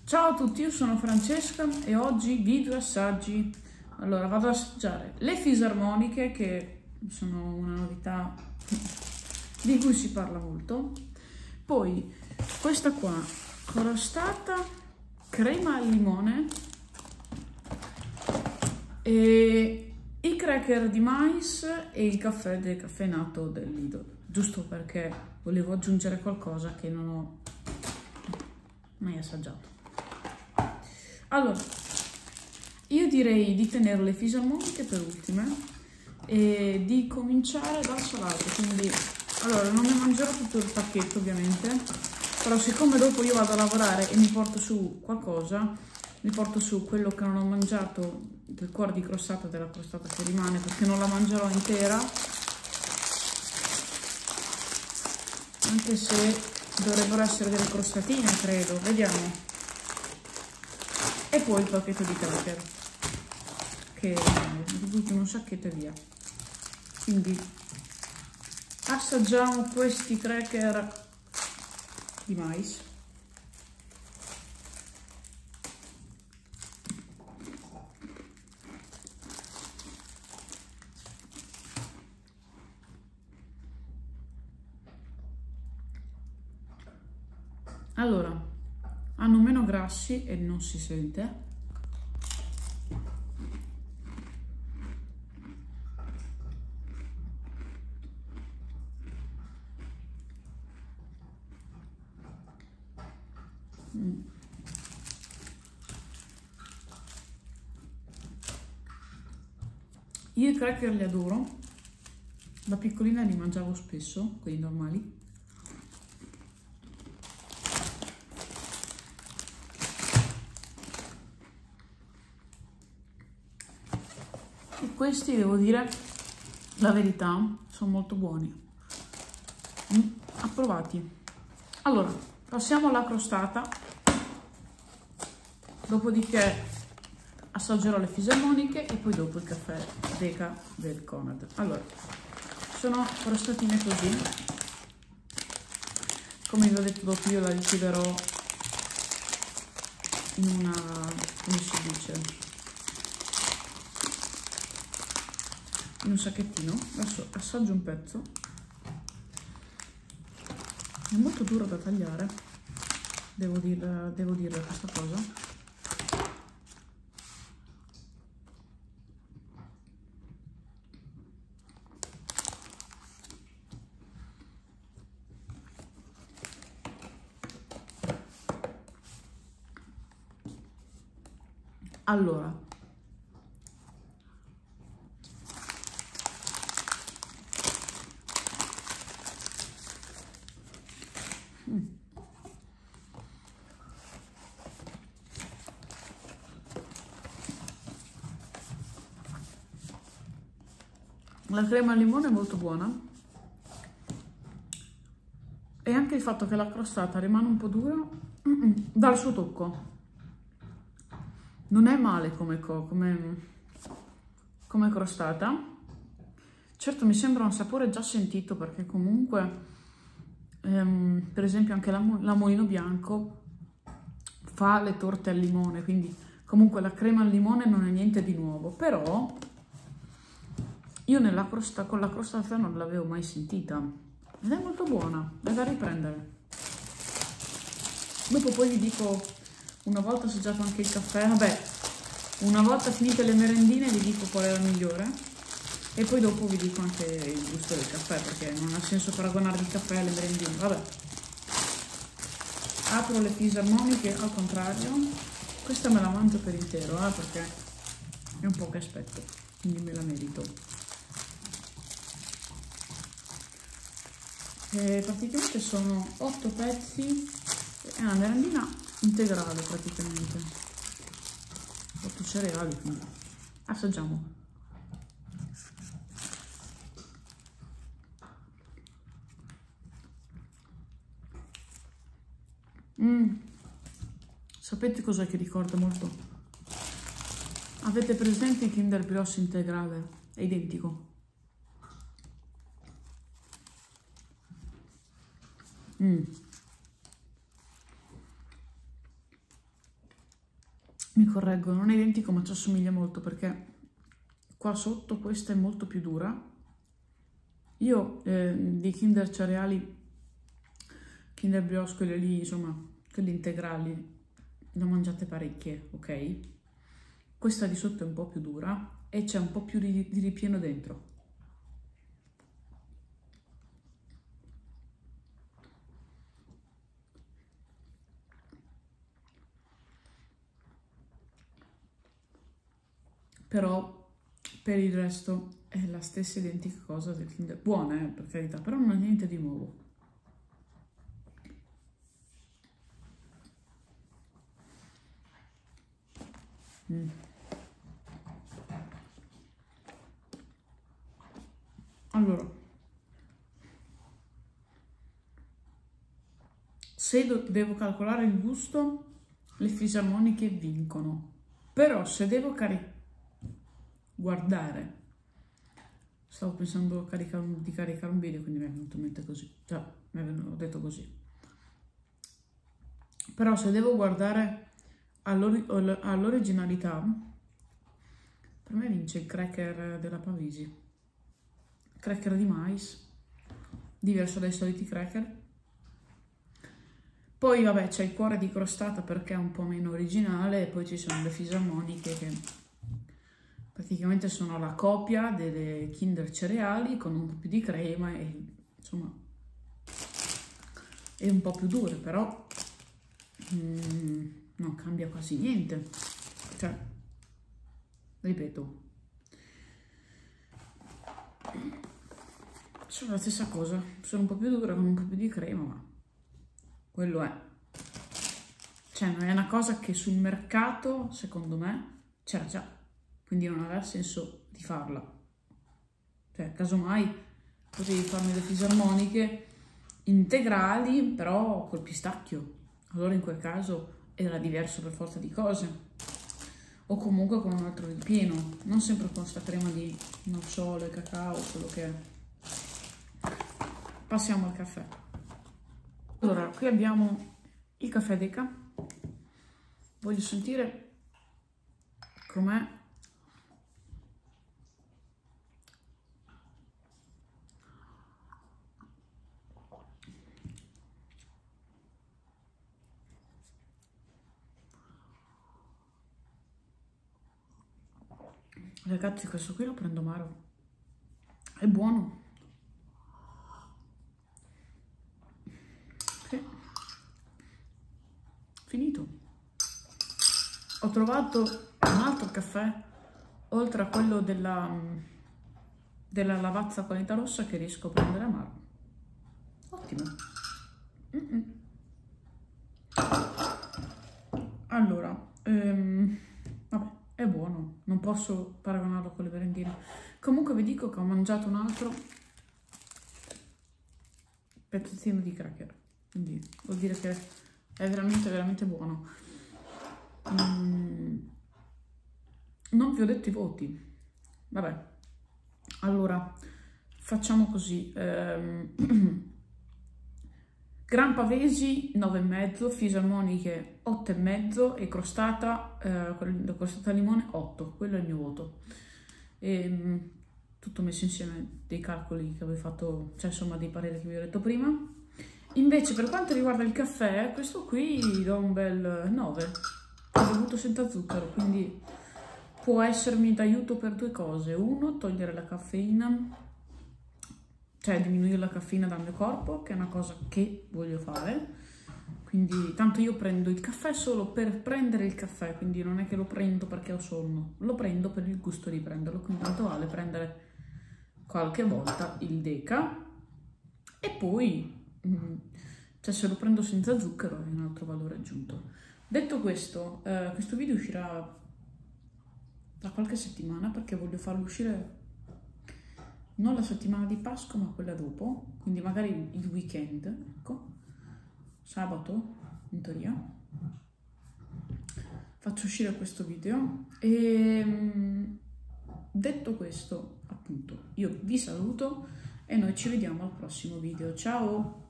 Ciao a tutti, io sono Francesca e oggi video assaggi. Allora, vado ad assaggiare le fisarmoniche, che sono una novità di cui si parla molto. Poi questa qua, crostata, crema al limone e i cracker di mais e il caffè decaffeinato del Lidl, giusto perché volevo aggiungere qualcosa che non ho mai assaggiato. Allora, io direi di tenere le fisarmoniche per ultime e di cominciare dal salato, quindi allora non ne mangerò tutto il pacchetto ovviamente, però siccome dopo io vado a lavorare e mi porto su qualcosa, mi porto su quello che non ho mangiato del cuore di crostata, della crostata che rimane, perché non la mangerò intera, anche se dovrebbero essere delle crostatine, credo, vediamo. E poi il pacchetto di cracker, che butto in un sacchetto e via. Quindi assaggiamo questi cracker di mais. Allora, hanno meno grassi e non si sente. Io i cracker li adoro, da piccolina li mangiavo spesso, quelli normali. E questi, devo dire la verità, sono molto buoni, approvati. Allora, passiamo alla crostata, dopodiché assaggerò le fisarmoniche e poi dopo il caffè deca del Conad. Allora, sono crostatine così, come vi ho detto, dopo io la richiederò in una, come si dice, in un sacchettino. Adesso assaggio un pezzo, è molto duro da tagliare, devo dire questa cosa. Allora, la crema al limone è molto buona e anche il fatto che la crostata rimane un po' dura dà il suo tocco. Non è male come crostata. Certo, mi sembra un sapore già sentito, perché comunque per esempio anche la Mulino Bianco fa le torte al limone, quindi comunque la crema al limone non è niente di nuovo, però io con la crostata non l'avevo mai sentita ed è molto buona, è da riprendere. Dopo poi vi dico, una volta assaggiato anche il caffè, vabbè, una volta finite le merendine vi dico qual è la migliore e poi dopo vi dico anche il gusto del caffè, perché non ha senso paragonare il caffè alle merendine. Vabbè, apro le fisarmoniche al contrario, questa me la mangio per intero, perché è un po' che aspetto, quindi me la merito. E praticamente sono 8 pezzi, è una merendina integrale praticamente, 8 cereali, quindi assaggiamo. Sapete cos'è che ricorda molto? Avete presente il Kinder Brioche integrale? È identico. Mi correggo, non è identico ma ci assomiglia molto perché qua sotto questa è molto più dura. Io di Kinder cereali, Kinder Brioche, quelle lì, insomma, quelle integrali, ne ho mangiate parecchie, ok? Questa di sotto è un po' più dura e c'è un po' più di ripieno dentro. Però per il resto è la stessa identica cosa del Kinder. Buona, per carità, però non ha niente di nuovo. Allora, se devo calcolare il gusto, le fisarmoniche vincono. Però se devo guardare, stavo pensando di caricare un video, quindi mi è venuto in mente così, già mi avevo detto così. Però se devo guardare all'originalità, per me vince il cracker della Pavesi. Cracker di mais, diverso dai soliti cracker. Poi vabbè c'è il cuore di crostata perché è un po' meno originale, e poi ci sono le fisarmoniche che praticamente sono la copia delle Kinder cereali con un po' più di crema e insomma è un po' più dure, però non cambia quasi niente, cioè ripeto, sono la stessa cosa, sono un po' più dure con un po' più di crema, ma quello è. Cioè non è una cosa che sul mercato, secondo me, c'era già, quindi non aveva senso di farla. Cioè, casomai potevi farmi le fisarmoniche integrali, però col pistacchio. Allora in quel caso era diverso per forza di cose. O comunque con un altro ripieno, non sempre con sta crema di nocciole, cacao, quello che è. Passiamo al caffè. Allora, qui abbiamo il caffè Deca. Voglio sentire com'è. Ragazzi, questo qui lo prendo amaro. È buono. Sì. Finito. Ho trovato un altro caffè, oltre a quello della Lavazza qualità rossa, che riesco a prendere amaro. Ottimo. Allora, vabbè, è buono, non posso paragonarlo con le merendine. Comunque vi dico che ho mangiato un altro pezzettino di cracker, quindi vuol dire che è veramente veramente buono. Non vi ho detto i voti. Vabbè, allora facciamo così. Gran Pavesi 9,5, fisarmoniche 8,5 e crostata, la crostata al limone 8, quello è il mio voto. Tutto messo insieme dei calcoli che avevo fatto, cioè insomma dei pareri che vi ho detto prima. Invece per quanto riguarda il caffè, questo qui gli do un bel 9, l'ho bevuto senza zucchero, quindi può essermi d'aiuto per due cose. Uno, togliere la caffeina, cioè diminuire la caffeina dal mio corpo, che è una cosa che voglio fare. Quindi tanto io prendo il caffè solo per prendere il caffè, quindi non è che lo prendo perché ho sonno, lo prendo per il gusto di prenderlo, quindi tanto vale prendere qualche volta il Deca. E poi cioè se lo prendo senza zucchero è un altro valore aggiunto. Detto questo, questo video uscirà tra qualche settimana, perché voglio farlo uscire non la settimana di Pasqua ma quella dopo, quindi magari il weekend, ecco, sabato in teoria faccio uscire questo video. E detto questo, appunto, io vi saluto e noi ci vediamo al prossimo video. Ciao!